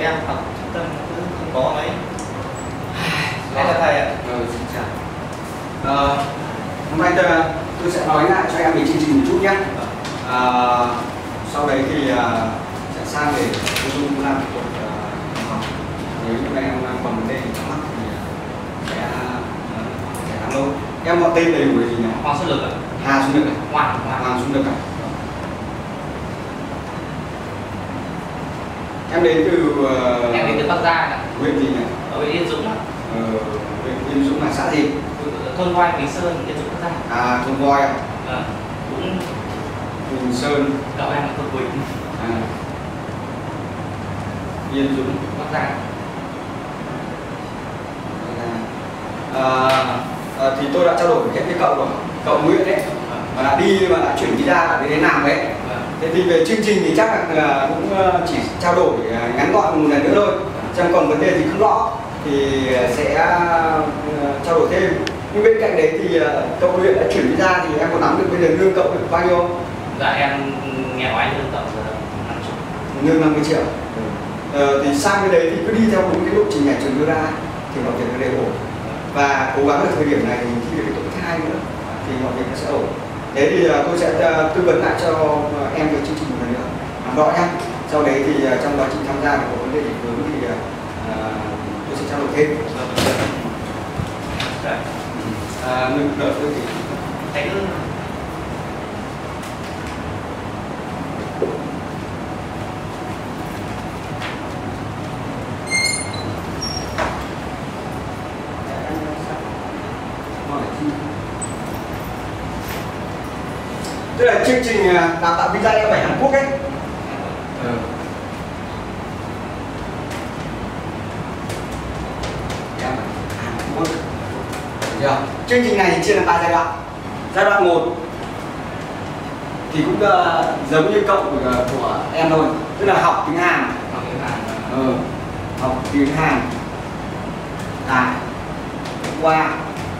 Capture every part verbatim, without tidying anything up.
em học trung tâm cũng không có mấy. Đây là thầy ạ. Ừ, xin chào. Ờ, hôm nay tôi, tôi sẽ nói lại cho em về chương trình một chút nhé. À, sau đấy thì uh, sẽ sang để tôi dung làm một uh, học. Nếu như em còn vấn đề gì thắc mắc thì sẽ uh, sẽ làm luôn. Em gọi tên đầy đủ là gì nhỉ? Hoàng Xuân Lực ạ. Hà Xuân Lực ạ. Hoàng Hoàng Hoàng Xuân Lực ạ. Em đến từ uh, em đến từ Bắc Giang ạ. huyện gì nhỉ? Ở huyện Yên Dũng ạ. Ờ, huyện Yên Dũng là xã gì? Thôn Voi Bình Sơn, Yên Dũng Bắc Giang. À, thôn Voi ạ. Vâng. Cũng Bình Sơn. cậu em là thôn Quỳnh. À. Yên Dũng. Bắc Giang. À, à, thì tôi đã trao đổi với cậu rồi, cậu Nguyễn đấy, mà đã đi mà đã chuyển visa đã đến làm đấy. Thế thì về chương trình thì chắc là cũng chỉ trao đổi ngắn gọn một lần nữa thôi. Chẳng còn vấn đề gì không rõ thì sẽ trao đổi thêm. Nhưng bên cạnh đấy thì cậu Nguyễn đã chuyển visa thì em có nắm được bây giờ lương cậu được bao nhiêu không? Dạ em nghe nói lương cậu là năm triệu. Lương năm mươi triệu. Ờ, thì sang cái đấy thì cứ đi theo đúng cái lộ trình nhà trường đưa ra thì mọi việc nó đều ổn. Và cố gắng ở thời điểm này thì thi được cái tổ thứ hai nữa thì mọi việc nó sẽ ổn. Thế thì tôi sẽ tư vấn lại cho em về chương trình một lần nữa làm rõ nhá. Sau đấy thì trong quá trình tham gia có vấn đề gì vướng thì uh, tôi sẽ trao đổi thêm. À, mình đợi tôi thì thầy cứ tức là chương trình đào tạo visa em ở Hàn Quốc ấy. Ừ. Em ở Hàn Quốc. Được. Chương trình này chia làm ba giai đoạn. Giai đoạn một thì cũng uh, giống như cậu của, của em thôi, tức là học tiếng Hàn. học tiếng Hàn. Ừ. Học tiếng Hàn. À. Qua.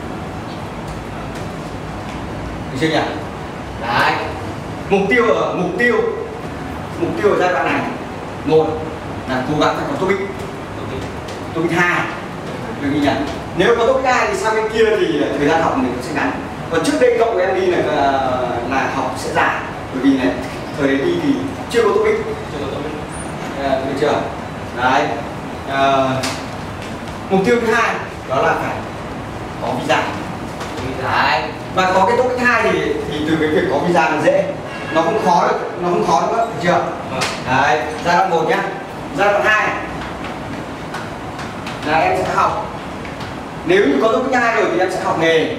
Được chưa nhỉ? Đấy. Mục tiêu ở mục tiêu mục tiêu ở giai đoạn này, một là cố gắng phải có TOEIC, TOEIC hai, được nhỉ? Nếu có TOEIC hai thì sang bên kia thì thời gian học mình sẽ ngắn. Còn trước đây cậu của em đi là là học sẽ dài, bởi vì này thời đấy đi thì chưa có TOEIC, chưa có TOEIC. À, được chưa? Đấy. À, mục tiêu thứ hai đó là phải có visa. Đấy. Và có cái TOEIC hai thì thì từ cái việc có visa là dễ, nó không khó được, nó không khó nữa, được chưa? Đấy, giai đoạn một nhá. Giai đoạn hai là em sẽ học, nếu như có TOEIC hai rồi thì em sẽ học nghề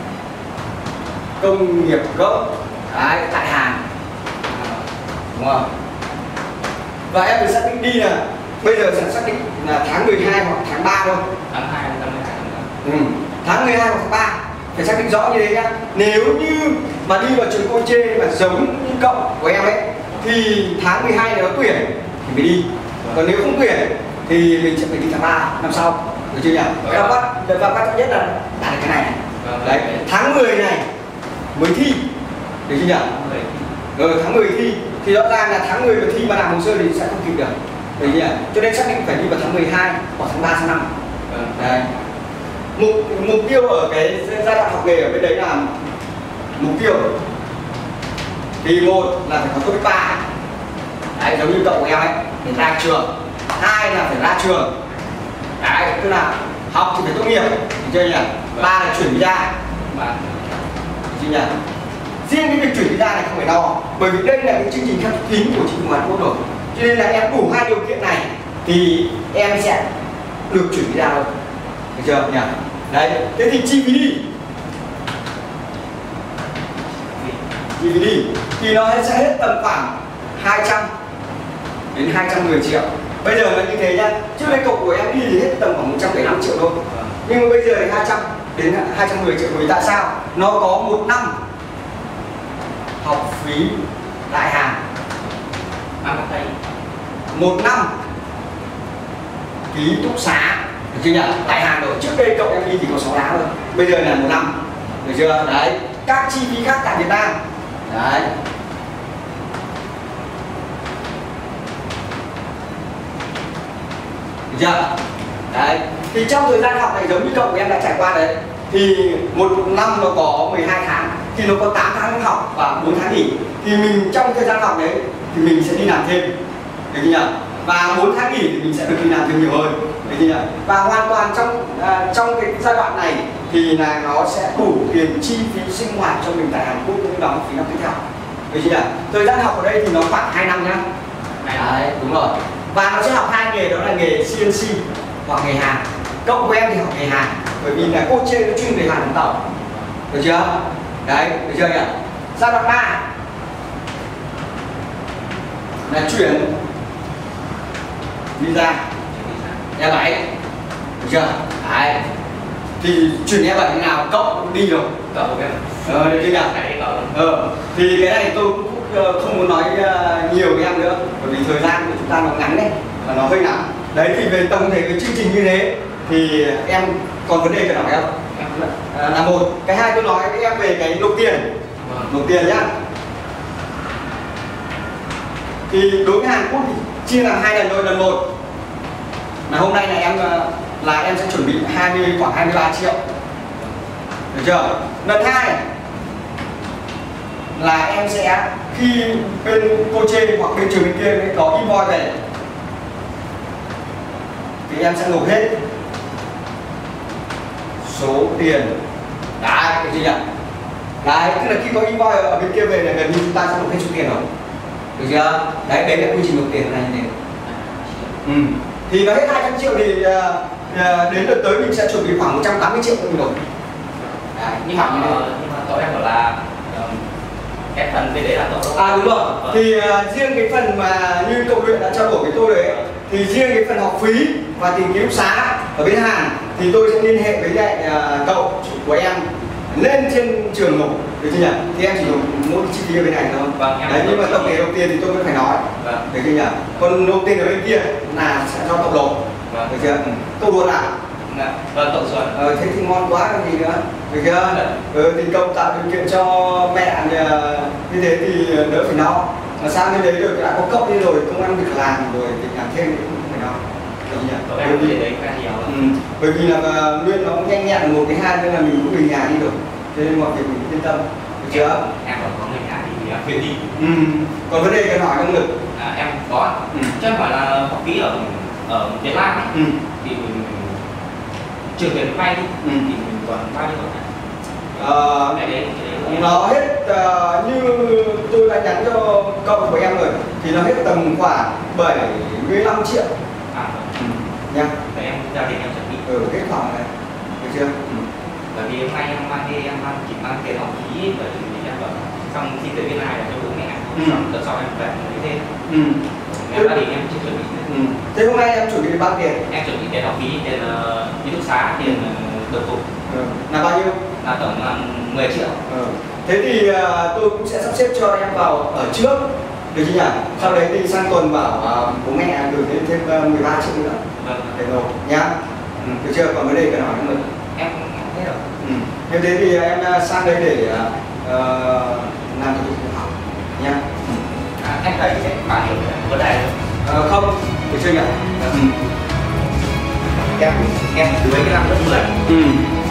công nghiệp gốc đấy, tại Hàn, đúng không? Và em phải xác định đi là bây giờ sẽ xác định là tháng mười hai hoặc tháng ba thôi. Tháng hai năm mươi hai. Ừ. Tháng mười hai hoặc tháng ba phải xác định rõ như thế nhá. Nếu như mà đi vào trường Cô Chê mà giống như cậu của em ấy thì tháng mười hai này nó tuyển thì mới đi. Còn nếu không tuyển thì mình sẽ phải đi tháng ba năm sau, được chưa nhỉ? Cái nào bắt, cái nào bắt nhất là đạt được cái này. Đấy, tháng mười này mới thi, được chưa nhỉ? Rồi tháng mười thi thì rõ ràng là tháng mười mà thi mà làm hồ sơ thì sẽ không kịp được, được chưa nhỉ? Cho nên xác định phải đi vào tháng mười hai hoặc tháng ba sang năm. Đấy. Mục, mục tiêu ở cái giai đoạn học nghề ở bên đấy là mục tiêu thì một là phải có TOEIC ba, đấy, giống như cậu của em ấy để ra trường. Hai là phải ra trường, đấy, tức là học thì phải tốt nghiệp, được chưa nhỉ? Ba là chuyển visa, được chưa nhỉ? Riêng cái việc chuyển visa này không phải lo, bởi vì đây là cái chương trình theo kín của chính phủ Hàn Quốc rồi, cho nên là em đủ hai điều kiện này thì em sẽ được chuyển visa rồi, được chưa nhỉ? Đấy, thế thì chi phí đi chi phí đi thì nó sẽ hết tầm khoảng hai trăm đến hai trăm mười triệu. Bây giờ là như thế nhá, trước đây cậu của em đi thì hết tầm khoảng một trăm bảy mươi lăm triệu thôi, nhưng mà bây giờ thì hai trăm đến hai trăm mười triệu. Vì tại sao? Nó có một năm học phí tại Hàn, một năm ký túc xá, được chưa nhỉ? Tại Hàn rồi, trước đây cậu em đi thì có sáu tháng thôi, bây giờ là một năm, được chưa? Đấy, các chi phí khác tại Việt Nam. Đấy. được chưa? Đấy, thì trong thời gian học này giống như cậu của em đã trải qua đấy, thì một năm nó có mười hai tháng, thì nó có tám tháng học và bốn tháng nghỉ, thì mình trong thời gian học đấy thì mình sẽ đi làm thêm, được chưa nhỉ? Và bốn tháng nghỉ thì mình sẽ được đi làm thêm nhiều hơn, được chưa nhỉ? Và hoàn toàn trong à, trong cái giai đoạn này thì là nó sẽ đủ tiền chi phí sinh hoạt cho mình tại Hàn Quốc cũng đóng phí năm tiếp theo, được chưa nhỉ? Thời gian học ở đây thì nó khoảng hai năm nhá. Đấy, đúng rồi. Và nó sẽ học hai nghề, đó là nghề xê en xê hoặc nghề hàn. Cậu của em thì học nghề hàn, bởi vì là cô trên nó chuyên về hàn đóng tàu, được chưa? Đấy, được chưa nhỉ? Giai đoạn ba là chuyển visa e bảy, được chưa? Đấy, thì chuyển e bảy như nào cậu đi rồi, cậu em ờ, được chưa nhỉ? Ờ, thì cái này tôi cũng không muốn nói nhiều với em nữa, bởi vì thời gian của chúng ta nó ngắn đấy và nó hơi ngắn. Đấy, thì về tổng thể cái chương trình như thế thì em còn vấn đề cần hỏi không? À, là một. Cái hai tôi nói với em về cái nộp tiền, nộp tiền nhá. Thì đối với Hàn Quốc thì chia làm hai lần thôi. Lần một là hôm nay là em là em sẽ chuẩn bị hai mươi khoảng hai mươi ba triệu, được chưa? Lần hai là em sẽ khi bên cô chê hoặc bên trường bên kia có invoice về thì em sẽ nộp hết số tiền. Đấy, cái gì nhỉ? Đấy, tức là khi có invoice ở bên kia về là gần như chúng ta sẽ nộp hết số tiền rồi, được chưa? Đấy, đấy là quy trình nộp tiền này như thế. Ừ. Thì nó hết hai trăm triệu thì uh, uh, đến đợt tới mình sẽ chuẩn bị khoảng một trăm tám mươi triệu cho mình nộp. Đấy, nhưng mà nhưng mà cậu em bảo là cái phần bên đấy là cậu. À đúng rồi. Thì uh, riêng cái phần mà như cậu luyện đã trao đổi với tôi đấy, thì riêng cái phần học phí và tiền ký túc xá ở bên Hàn thì tôi sẽ liên hệ với lại uh, cậu của em lên trên trường nộp, được chưa nhỉ? Thì em chỉ nộp mỗi chi phí ở bên này thôi. Vâng, đấy, nhưng mà tổng thể nộp tiền thì tôi vẫn phải nói, vâng, được chưa nhỉ? Còn nộp tiền ở bên kia là sẽ do cậu nộp, vâng, được chưa? Cậu luôn à? Vâng, cậu rồi. Ờ, thế thì ngon quá còn gì nữa, được chưa? Ừ, thì cậu tạo điều kiện cho mẹ như thế thì đỡ phải lo. Mà sang bên đấy được đã có cậu đi rồi, công ăn việc làm rồi thì làm thêm thì cũng phải lo. Cậu em có thể đấy khá nhiều. Ừ. Bởi vì là Nguyên nó nhanh nhẹn một cái hai nên là mình cũng về nhà đi được, cho nên mọi việc mình yên tâm, được chưa? Em còn có người nhà thì em về đi. Ừ. Còn vấn đề cần hỏi năng lực. À, em có. Ừ. Chứ không phải là học phí ở ở Việt Nam ấy. Ừ. Thì mình trường tiền vay đi, ừ, thì mình còn bao nhiêu còn Ờ, cái đấy, cái đấy nó hết uh, như tôi đã nhắn cho cậu của em rồi thì nó hết tầm khoảng bảy mươi lăm triệu. À, ừ. Nha. Để em gia đình em chuẩn bị. Ừ, hết khoảng này, được chưa? Ừ. Bởi vì hôm nay em mang đi em mang chỉ mang tiền học phí, bởi vì em bảo xong khi tới bên này là cho bố mẹ, ừ, xong đợt sau em về lấy thêm. Ừ. Em gia đình em chưa chuẩn bị. Ừ. Thế hôm nay em chuẩn bị bao tiền? Em chuẩn bị tiền học phí, tiền ký túc xá, tiền đầu tục. Ừ. Là bao nhiêu? Là tổng là mười triệu. Ừ. Thế thì uh, tôi cũng sẽ sắp xếp cho em vào ở trước, được chưa nhỉ? Sau đấy thì sang tuần bảo uh, bố mẹ gửi lên thêm uh, mười ba triệu nữa. Vâng. Để nộp nhá. Ừ. Được chưa? Còn vấn đề cần hỏi năng lực. Em hết rồi. Ừ. Nếu thế thì em uh, sang đây để uh, làm thủ tục học nhá. Ừ. À, em thấy cái bảo hiểm có đây uh, không, được chưa nhỉ? Ừ. Em em dưới cái năm lớp mười. Ừ.